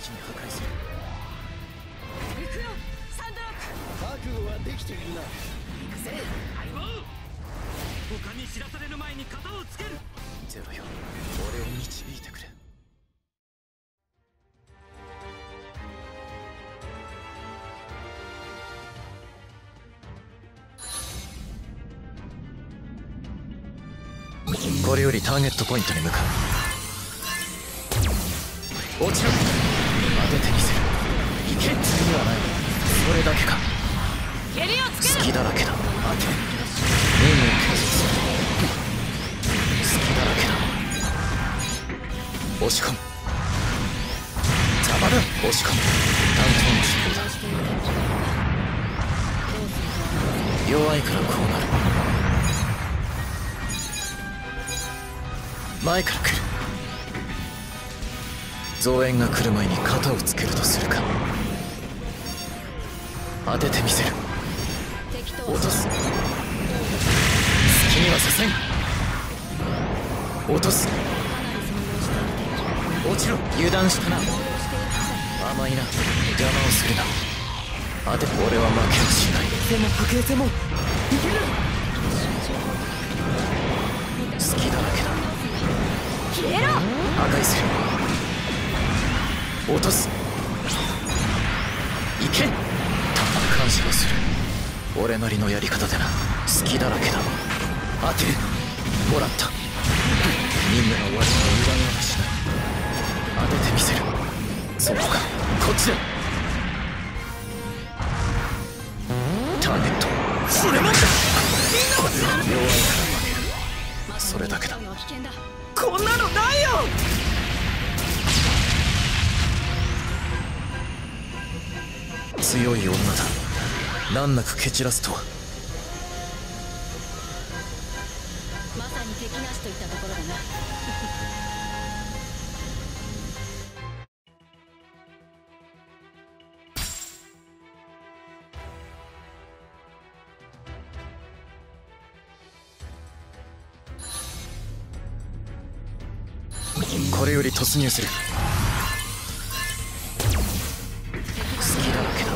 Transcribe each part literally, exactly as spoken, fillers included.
ちに破壊する。 行くよサンドロック。 覚悟はできているな。 行くぜ相棒。他に知らされる前に型をつける。 ゼロよ、俺を導いてくれ。これよりターゲットポイントに向かう。落ちろ。当ててみせる。いけ。次はない。それだけか。 蹴りをつける。 隙だらけだ。当て。任務を継続する。隙だらけだ。押し込む。邪魔だ。押し込む。担当の指導だ。弱いからこうなる。前から来る。増援が来る前に肩をつけるとするか。当ててみせる。落とす。隙にはさせん。落とす。落ちろ。油断したな。甘いな。邪魔をするな。当て。俺は負けはしない。 でも白衛星もいける。 隙だらけだ。 消えろ。 破壊する。落とす。いけ。感謝をする。俺なりのやり方でな。隙だらけだ。当てる。もらった。任務が終わりには油断はしない。当ててみせる。そうか、こっちだ。ターゲット。それもだ。弱いから負ける。それだけだ。 こんなのないよ。 強い女だ。難なく蹴散らすとは。 まさに敵なしといったところだな。 これより突入する。隙だらけだ。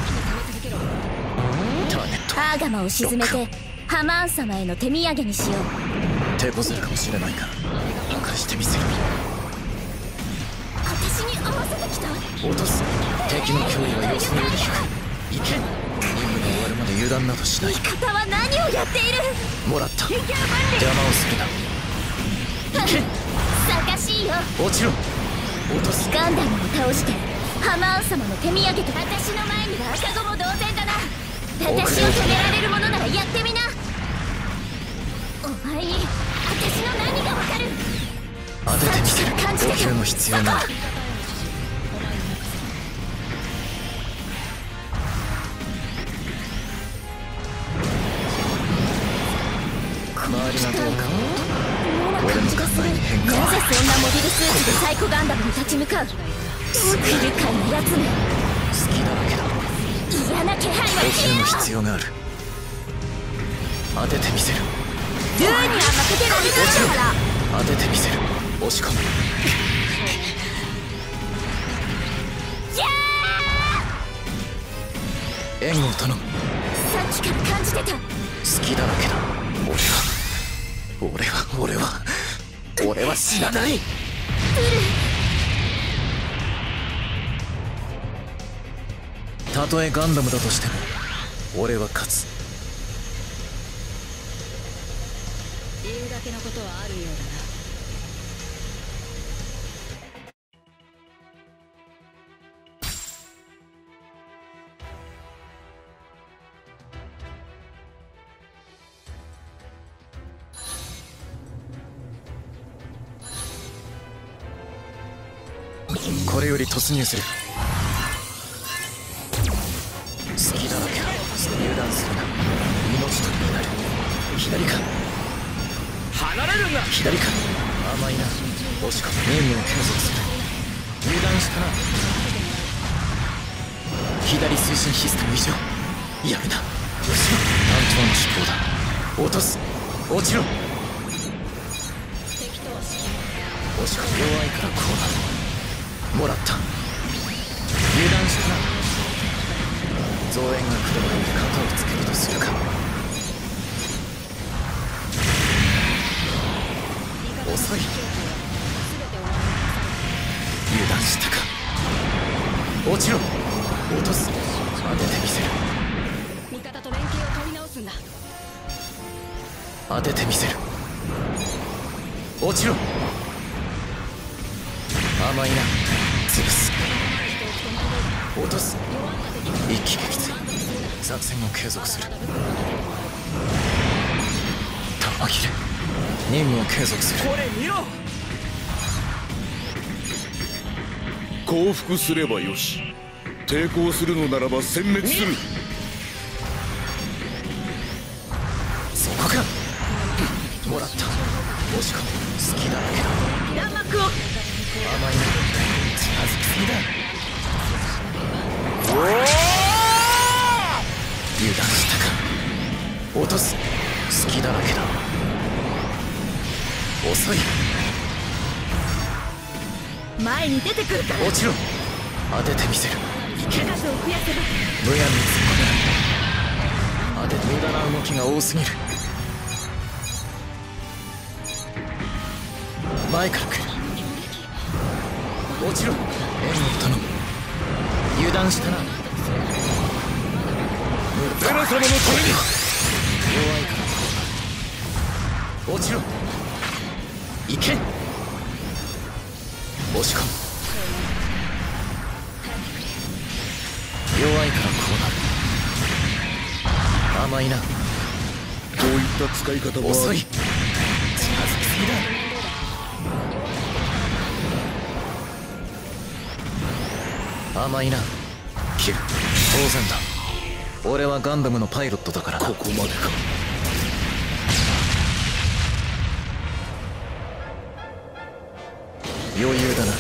ターゲット。 アーガマを沈めてハマーン様への手土産にしよう。 手こずるかもしれないが破壊してみせる。 私に合わせてきた。 落とす。敵の脅威は予想より低い。いけ。任務が終わるまで油断などしない。 味方は何をやっている。 もらった。邪魔をするな。いけ。 探しいよ。 落ちろ。落とす。 ガンダムを倒してハマーン様の手土産と。私の前には赤子も同然だな。私を止められるものならやってみな。お前に私の何がわかる。 当ててみせる。補給の必要ない。周りがどうか俺の考えに変化は。 なぜそんなモビルスーツでサイコガンダムに立ち向かう。不愉快なやつめ。 隙だらけだ。 嫌な気配は補給の必要がある。当ててみせる。 ルーには負けてられないんだから。 当ててみせる。押し込む。 や援護を頼む。 ーさっきから感じてた。 隙だらけだ。俺は俺は俺は俺は死なない。たとえガンダムだとしても俺は勝つ。 言うだけのことはあるようだな。 これより突入する。隙だらけだ。油断するな。命取りになる。左か。離れるんだ。左か。甘いな。押し込む。任務を継続する。油断したな。左推進システム異常。やめな。後ろ。担当の指導だ。落とす。落ちろ。押し込む。弱いからこうなる。もらった。 油断したな。増援が来る前に肩をつけるとするか。遅い。油断したか。落ちろ。落とす。当ててみせる。 味方と連携を取り直すんだ。 当ててみせる。落ちろ。甘いな。潰す。落とす。一気撃墜。作戦を継続する。弾切れ。任務を継続する。 これ見ろ。 降伏すればよし。抵抗するのならば殲滅する。 そこか。もらった。押し込む。好きだらけだ。 弾幕を。 甘いな。近づきすぎだ。おお。油断したか。落とす。好きだらけだ。遅い。 前に出てくるから。 落ちろ。当ててみせる。 数を増やせばむやみに突っ込めない。当てて無駄な動きが多すぎる。前から来る。落ちろ。援護を頼む。油断したな。 ゼラ様のために。 弱いから落ちろ。行け。押し込む。弱いからこうなる。甘いな。 こういった使い方は遅い。近づきすぎだ。甘いな。切る。当然だ。俺はガンダムのパイロットだからな。 ここまでか。 余裕だな。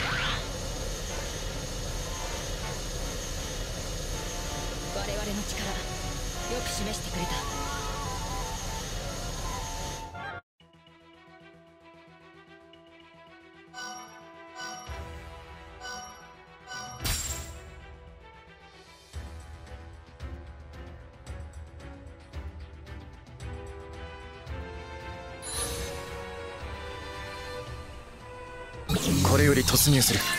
我々の力よく示してくれた。 これより突入する。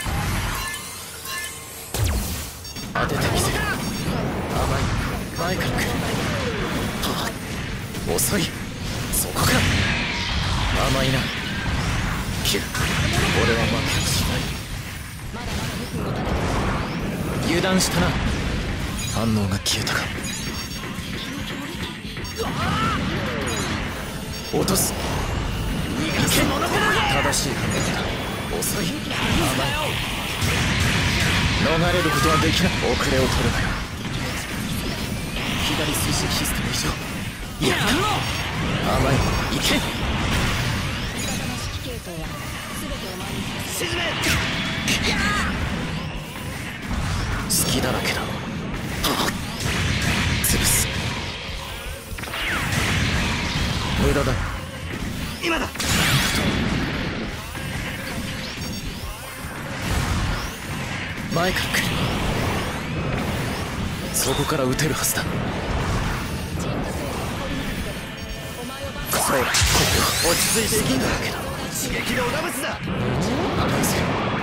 当ててみせる。甘い。前から来る。はあ、遅い。そこか。甘いな。切る。俺は負けはしない。 まだまだ僕を立てて。 油断したな。反応が消えたか。落とす。逃がすものか。正しい反応だ。遅い。甘い。逃れることはできない。遅れを取るなよ。左推進システム以上。やった。甘い。行け。 味方の指揮系統は全てを前に沈め。 好きだらけだ。潰す。無駄だ。 今だ。 前から来る。そこから撃てるはずだ。そうだ。ここ落ち着いていきんだけど。刺激の長物だ。破壊する。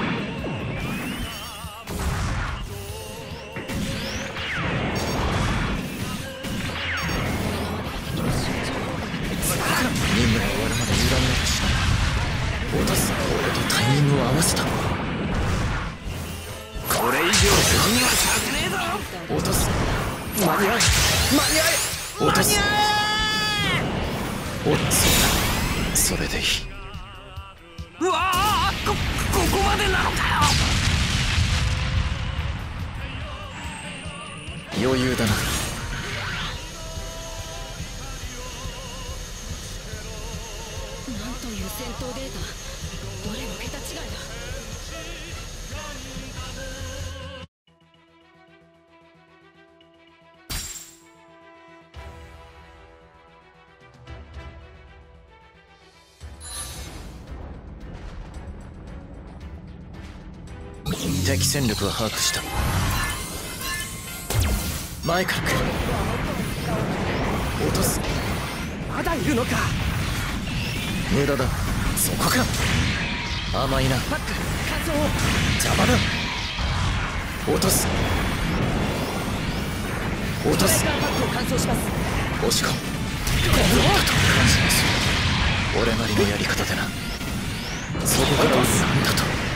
任務が終わるまで油断なくしない。落とす。俺とタイミングを合わせた。 これ以上先にはさせねえぞ。 落とす。間に合え。間に合え。落とす。おっ、そうだ。それでいい。 うわあ、こここまでなのかよ。余裕だな。 なんという戦闘データ。どれも桁違いだ。 敵戦力は把握した。前から来る。落とす。 まだいるのか。 無駄だ。そこか。甘いな。 バック乾燥を。 邪魔だ。落とす。落とす。 バックを乾燥します。 押し込む。感謝する。俺なりのやり方でな。そこからは何だ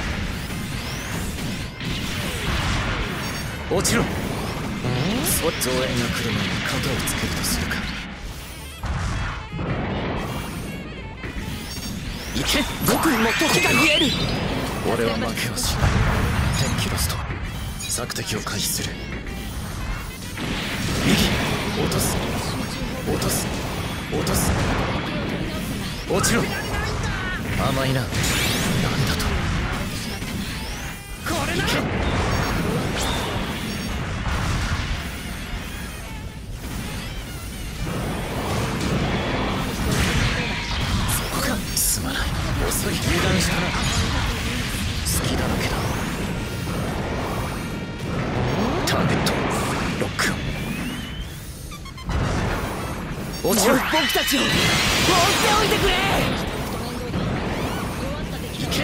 と。落ちろ。そ増援が来る前に肩をつけるとするか。いけ。 僕にも時が見える。 俺は負けをしない。天気ロスト。索敵を開始する。右。落とす。落とす。落とす。落ちろ。甘いな。なんだと。 これだ。 すまない。遅い。油断したな。隙だらけだ。ターゲットロックオン。落ちろ。 僕たちを放っておいてくれ。 いけ。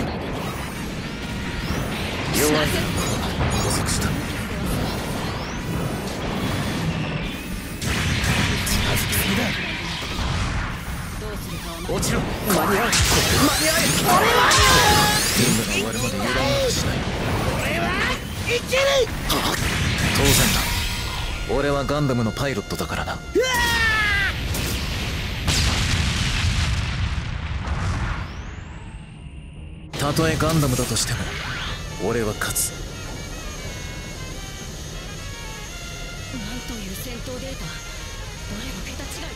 弱い。捕捉した。近づきすぎだ。落ちろ。 間に合う。間に合う。俺は任務が終わるまで油断はしない。 俺は生きる。 当然だ。俺はガンダムのパイロットだからな。たとえガンダムだとしても俺は勝つ。 なんという戦闘データ。どれも桁違いだ。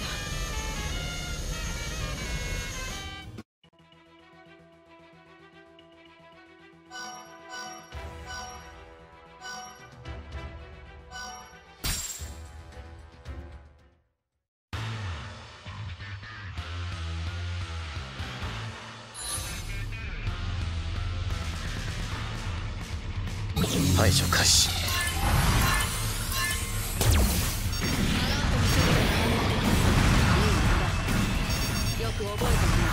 排除開始。 よく覚えて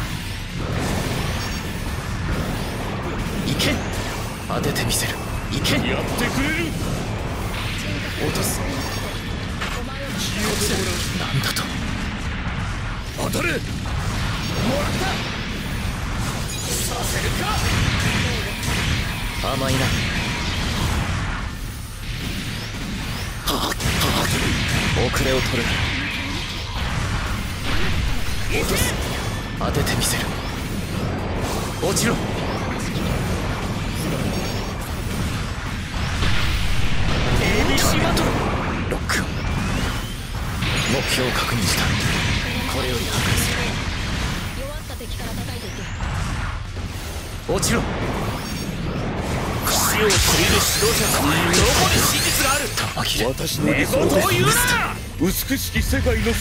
いけ。当ててみせる。いけ。 やってくれる。 落とす。なんだと。 当たれ。もらった。させるか。 甘いな。遅れを取る。落とす。当ててみせる。落ちろ。エービーシー バトルロックオン。目標を確認した。これより破壊する。 弱った敵から叩いていけ。 落ちろ。 死を知る指導者どこに真実がある。 玉切れ。 私の理想ことを言うな。 美しき世界の姿が。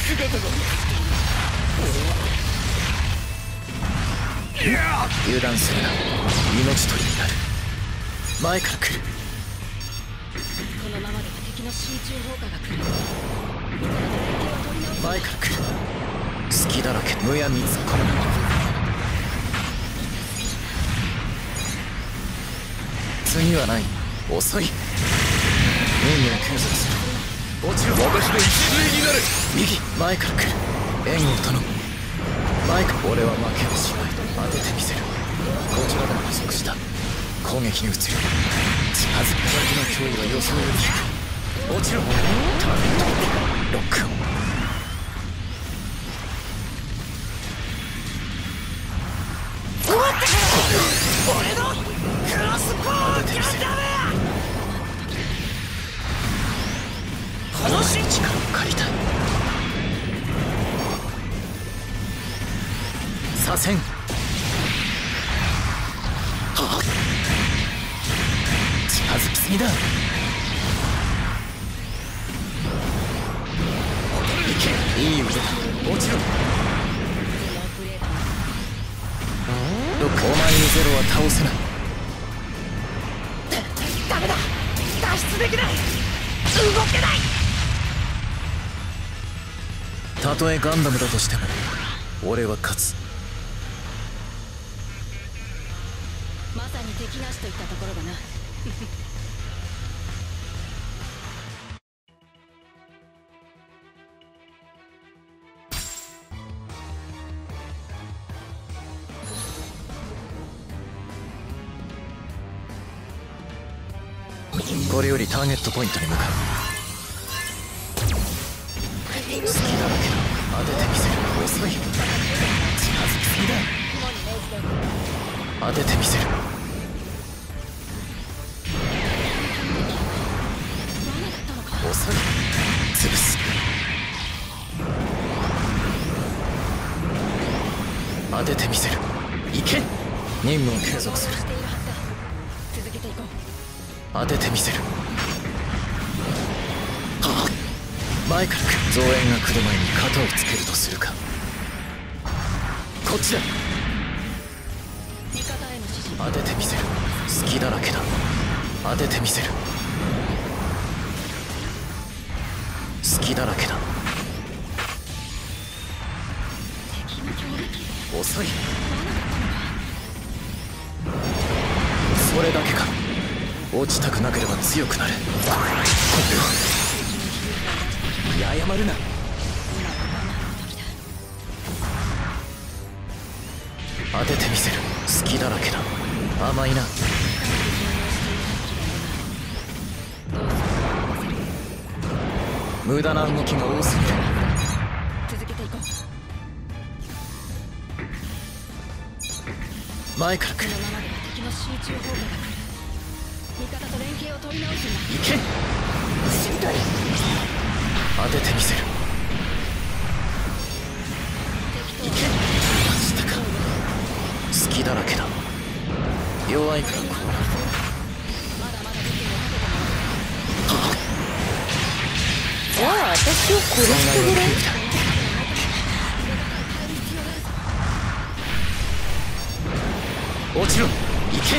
油断するな。命取りになる。前から来る。 このままでは敵の集中砲火が来る。 前から来る。隙だらけ。むやみに突っ込むな。次はない。遅い。任務を継続する。落ちろ。 私の礎になれ。 右。前から来る。援護を頼む。前から。俺は負けをしない。当ててみせる。こちらでも加速した。攻撃に移る。近づく敵の脅威は予想より低い。落ちろ。ターゲットロックオン。 俺のクロスボウがダメや。 この力を借りたい。左遷。近づきすぎだ。いけ。いい腕だ。落ちろ。お前にゼロは倒せない。 ダスできない。動けない。 たとえガンダムだとしても俺は勝つ。 まさに敵なしといったところだな。 これよりターゲットポイントに向かう。好きだらけだ。当ててみせる。遅い。近づきすぎだ。当ててみせる。遅い。潰す。当ててみせる。いけ。任務を継続する。 続けていこう。 当ててみせる。前から来る。増援が来る前に型をつけるとするか。こっちだ。 味方への指示。 当ててみせる。隙だらけだ。当ててみせる。隙だらけだ。遅い。それだけか。落ちたくなければ強くなる。謝るな。当ててみせる。隙だらけだ。甘いな。無駄な動きが多すぎる。 続けていこう。 前から来る。 このままでは敵の集中砲火が来る。味方と連携を取り直すんだ。 いけ。 しぶとい。 当ててみせる。いけ。したか。隙だらけだ。弱いからこうなる。 まだまだ武器を立ててもらう。 じゃあ私を殺してくれ。 落ちろ。いけ。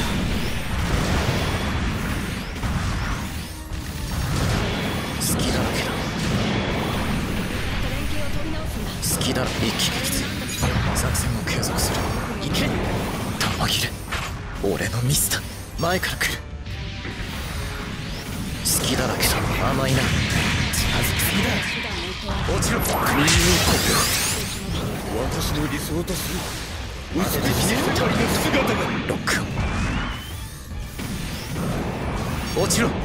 隙だらけだ。隙だら。一気撃墜。作戦を継続する。いけ。弾切れ。俺のミスだ。前から来る。隙だらけだ。甘いな。近づきすぎだ。落ちろ。クイーンコペ。 私の理想とする当ててみせる。 二人の姿が。 ロックオン。落ちろ。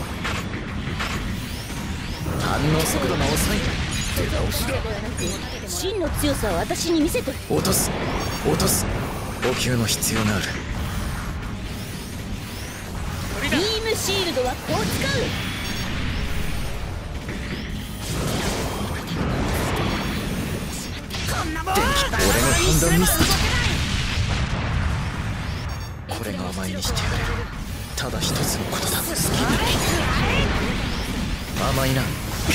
反応速度が遅い。 出直しだ。 真の強さを私に見せて。 落とす。落とす。補給の必要がある。 ビームシールドはこう使う。 こんなもん。 俺の判断ミスだ。これがお前にしてやれる。ただ一つのことだ。好きだ。甘いな。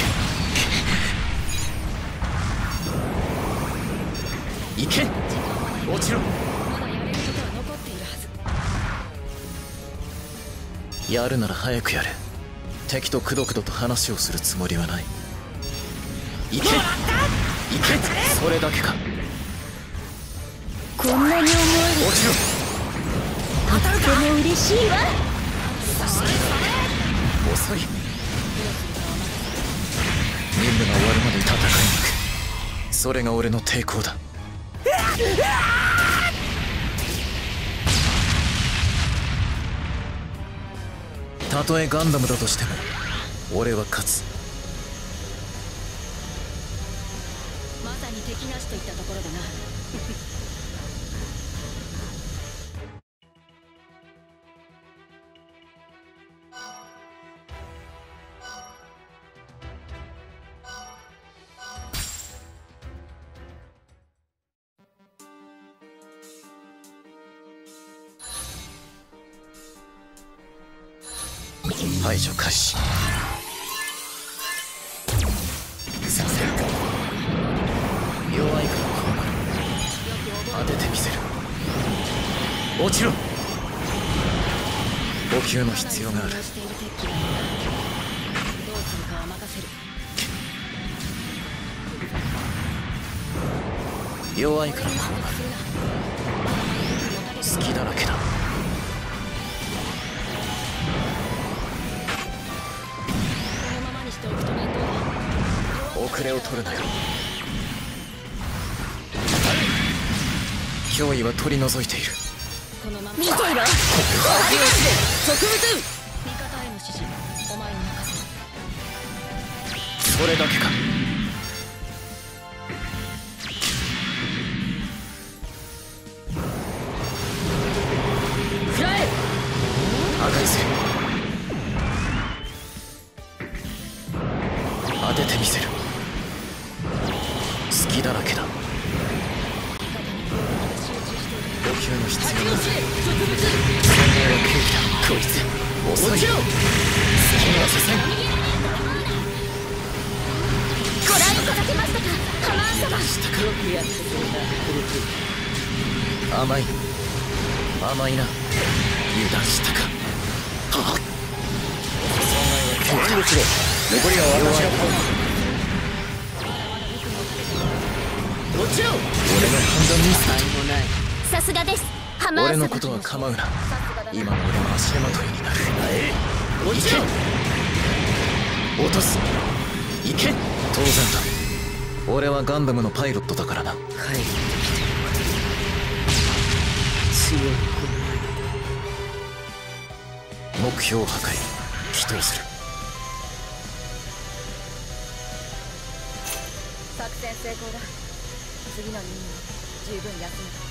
いけ。落ちろ。 まだやれることは残っているはず。 やるなら早くやれ。敵とくどくどと話をするつもりはない。いけ。いけ。それだけか。 こんなに思える。 落ちろ。 とっても嬉しいわ。 遅い。任務が終わるまで戦いに行く。それが俺の抵抗だ。たとえガンダムだとしても俺は勝つ。 まさに敵なしといったところだな。 排除開始。させるか。弱いからこうなる。当ててみせる。落ちろ。補給の必要がある。 せる。 弱いからこうなる。隙だらけだ。 このままにしておくと面倒だ。 遅れを取るなよ。脅威は取り除いている。 このまま見ていろ。 味方への指示、お前に任せる。 それだけか。 食らえ。 破壊せ。当ててみせる。隙だらけだ。補給の必要ない。それは空気だ。こいつ遅い。隙にはさせん。 ご覧いただけましたか、ハマー様。 したか。甘い甘いな。油断したか。はっ。損害は空気だ。残りは私がポン。落ちろ。俺の判断ミスだ。 さすがです、ハマー様。 俺のことは構うな。今の俺の足手まといになる。 落ちろ。 落とす。行け。当然だ。俺はガンダムのパイロットだからな。目標破壊起動する。 作戦成功だ。次の任務は十分休む。